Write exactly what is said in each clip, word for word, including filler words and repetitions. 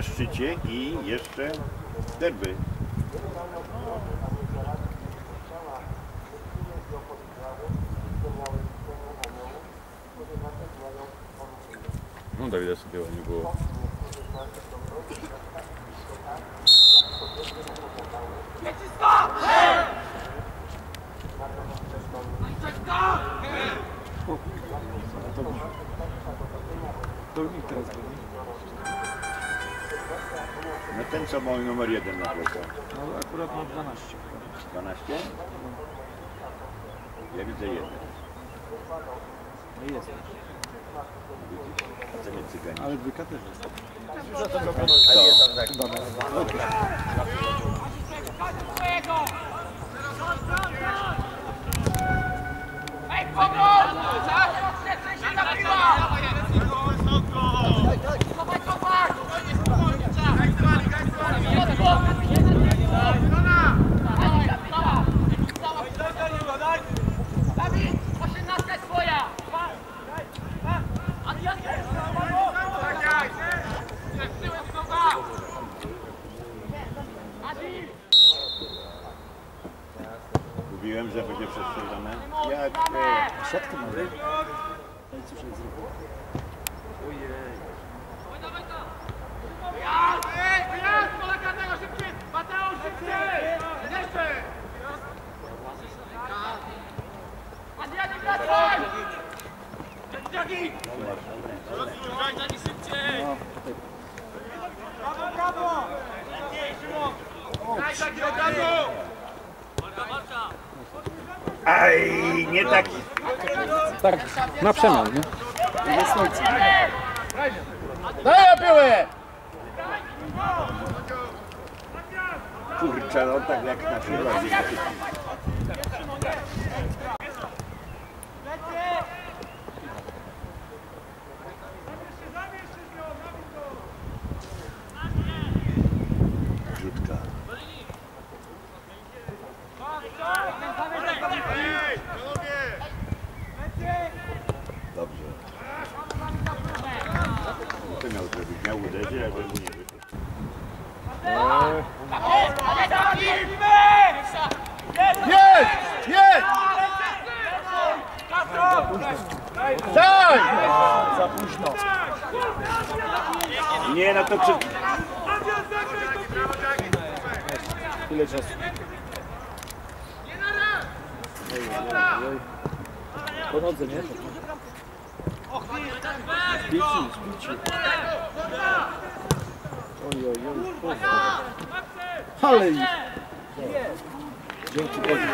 szczycie i jeszcze derby. No Dawida sobie nie było. To mi teraz go. No ten co ma numer jeden na plecach. No akurat ma dwanaście. dwanaście? Ja widzę jeden. No jest. A co nie cygani? Ale dwójka też jest. Ej, pomóż! Się na piła! Kopaj, kopaj! Dawid, osiemnastka jest twoja! Mówiłem, że będzie przestrzelone. Jak Siatkę ma. No i cóż jest zrobił? Ojej. Wyjazd! Wyjazd! Pola karnego szybciej! Mateusz szybciej! Jeszcze! Adrianik, wracaj! Dziagi! Rozruszaj, Dziagi, szybciej! Brawo, brawo! Lepiej, Szymon! Daj, Dziagi, od razu! Aj, nie tak. Tak, na przemian, nie? Daj piłę! Kurczę, no tak jak na przykład. Rzutka. Dobrze. To miał zrobić, miał uderzyć, ale mu nie wyszło. Jest! Jest! Daj! Za późno. Nie, no to przy... Ile czasu? Oj, oj, oj. Po nodze, nie? Zbici, zbici. Oj, oj, oj. Ale ich. Dzięki Bogu.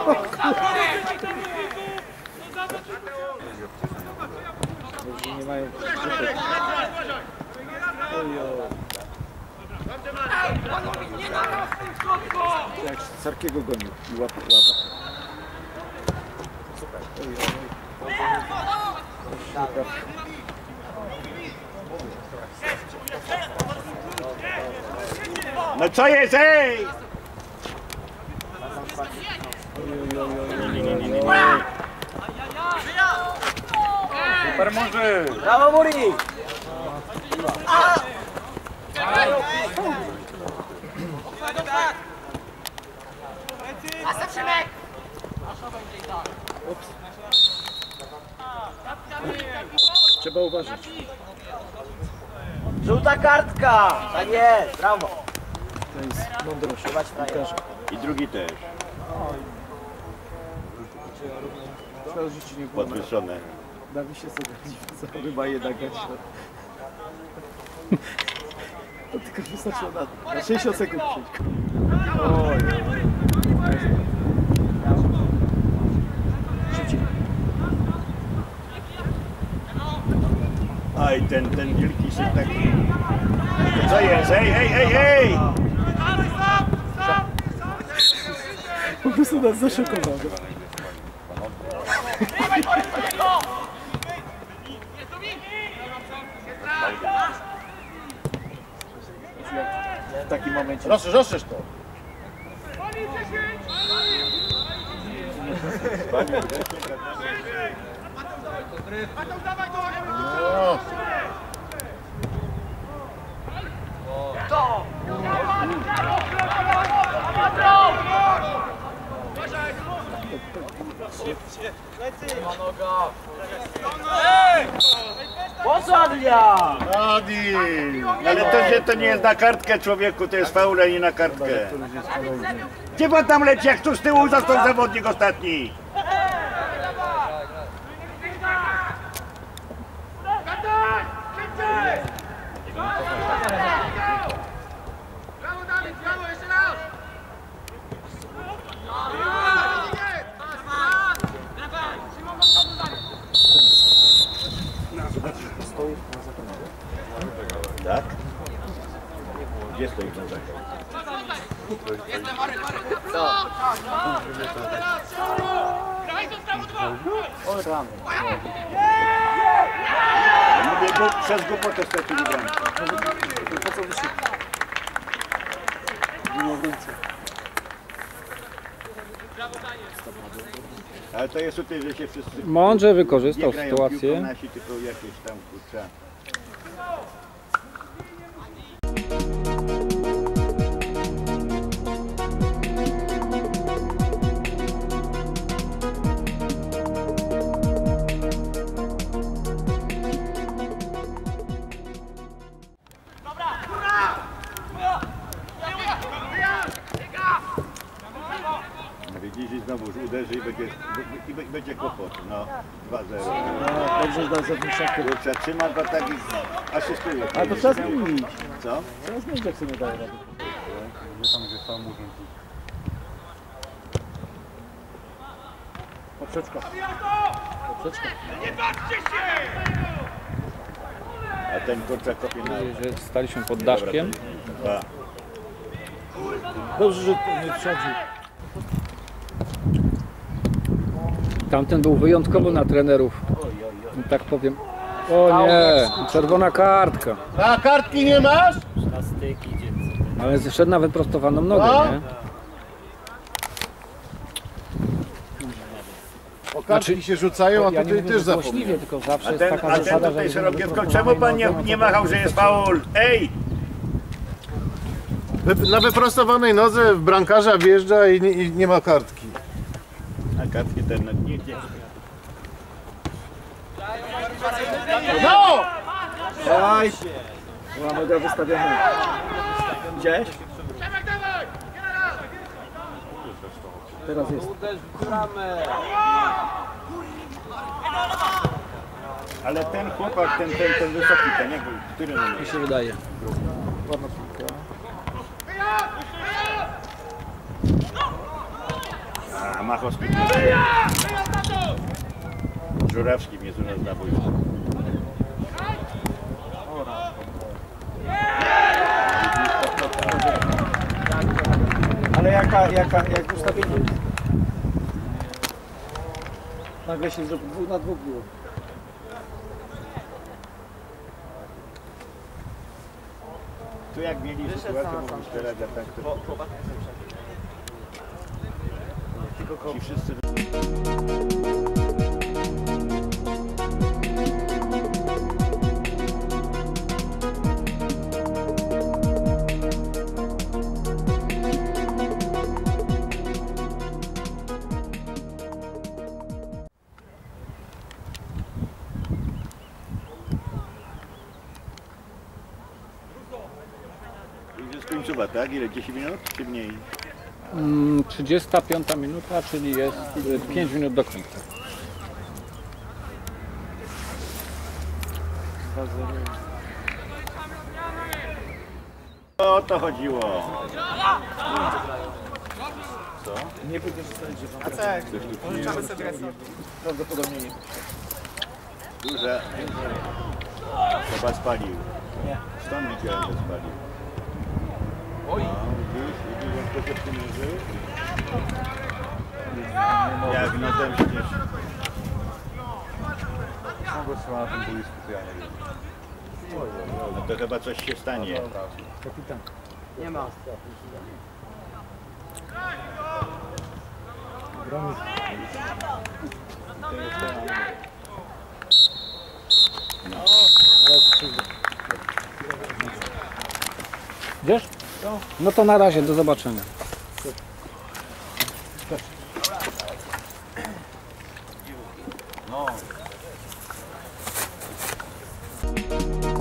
Może nie mają przyszedł. Oj, oj. Jak Sarkiego gonił i łapał łapał. Oj, oj, oj. No co jest, ej! Super może! Brawo, Muri! A za Przemek! Trzeba uważać. Żółta kartka! Tak jest, brawo! To jest mądrość. Piłkarza. I drugi też. Szkoda, że ci nie było. Podwyższone. Dawid się sobie co chyba jednak gać. To tylko wystarczyło na, na sześćdziesiąt sekund przyjść. Oj. Szybciej. Aj, ten, ten wielki się taki... No co jest, ej, ej, ej, ej! Po prostu nas zaszokował. W takim momencie. Proszę, rozszerz to. Dawaj, dawaj, No. Po co Adrian? Adi! Ale to, że to nie jest na kartkę, człowieku, to jest faul, a nie na kartkę. Gdzie pan tam leci, jak tu z tyłu został zawodnik ostatni? Brawo Dawid, brawo, jeszcze raz! Tak? Gdzie stoi ten zakaz? Mówię, bo przez głupotę stracili bramkę. Po co wyszedł? Nie ma więcej. Ale to jest tutaj, że się wszyscy Mądrze nie wykorzystał grają sytuację. piłką nasi, tylko jakieś tam kurczę. Widzisz, i znowu uderzy i będzie, i be- będzie kłopot. No, dwa zero. No, dobrze dał za wyszedł. Kurczę, trzyma go tak i asystuje. Ale to trzeba zmienić. Co? Trzeba zmienić, jak sobie nie daje rady. Poprzeczka. Poprzeczka. A ten kurczę kopie na... Że staliśmy pod daszkiem. Dwa. Dobrze, że nie wsadził. Tamten był wyjątkowo na trenerów. Tak powiem. O nie, czerwona kartka. A kartki nie masz? Ale zszedł na wyprostowaną nogę, nie? O kartki się rzucają, a Ja nie tutaj mówię, też że złośliwie, zapomniał. tylko zawsze A jest ten, taka a ten zasada, tutaj że szerokiewką, jeżeli czemu pan nie, wyprostowaną nie nogę, machał, że jest faul? Ej! Wy- Na wyprostowanej nodze w brankarza wjeżdża i nie, i nie ma kartki. A kartki ten nie gdzie. No! Daj! Była noga wystawiona. Gdzieś? Przemek, dawaj! Generał! Teraz jest. Ale ten chłopak, ten, ten, ten wysoki, ten jak, który numer? mi się wydaje. Ładna piłka. A, Machowski. Żurawski mnie z nas zabójstwo. Ale jaka, jaka, jak ustawienie? Nagle się zrobił dwóch na dwóch było. Tu jak mieli sytuację, mogli strzelać, a tak to... Ci wszyscy... Idzie z końcowa, tak? Ile? dziesięć minut? Czy mniej? Mm, trzydziesta piąta minuta, czyli jest y, pięć minut do końca. O to chodziło. Nie pójdziesz zostawić, że pan tak. Pożyczamy sobie prawdopodobnie nie. Duże. Chyba spalił. Nie. Stąd widziałem, że spalił. Oj. Widzisz, widzisz, jak to się przymierzy? Jak no ten przecież... No to chyba coś się stanie. Kapitan. Nie ma. Wiesz? No to na razie, do zobaczenia. Oj!